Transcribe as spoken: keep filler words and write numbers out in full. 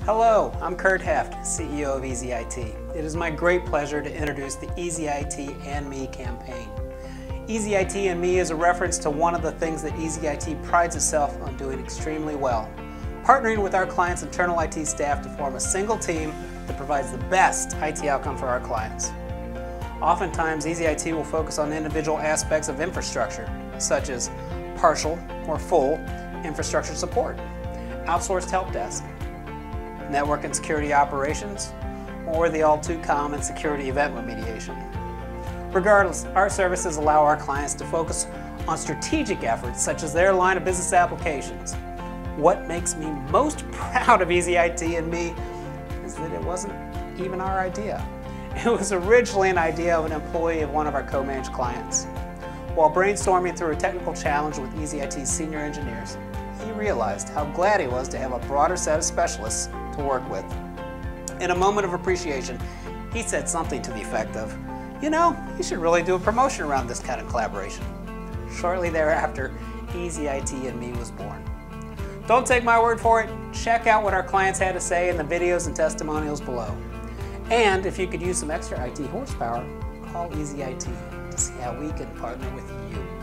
Hello, I'm Kurt Heft, C E O of Easy I T. It is my great pleasure to introduce the Easy I T and Me campaign. Easy I T and Me is a reference to one of the things that Easy I T prides itself on doing extremely well, partnering with our clients' internal I T staff to form a single team that provides the best I T outcome for our clients. Oftentimes, Easy I T will focus on individual aspects of infrastructure, such as partial or full infrastructure support, outsourced help desk, network and security operations, or the all too common security event remediation. Regardless, our services allow our clients to focus on strategic efforts such as their line of business applications. What makes me most proud of Easy I T and Me is that it wasn't even our idea. It was originally an idea of an employee of one of our co-managed clients. While brainstorming through a technical challenge with Easy I T's senior engineers, he realized how glad he was to have a broader set of specialists to work with. In a moment of appreciation, he said something to the effect of, "You know, you should really do a promotion around this kind of collaboration." Shortly thereafter, Easy I T and Me was born. Don't take my word for it. Check out what our clients had to say in the videos and testimonials below. And if you could use some extra I T horsepower, call Easy I T to see how we can partner with you.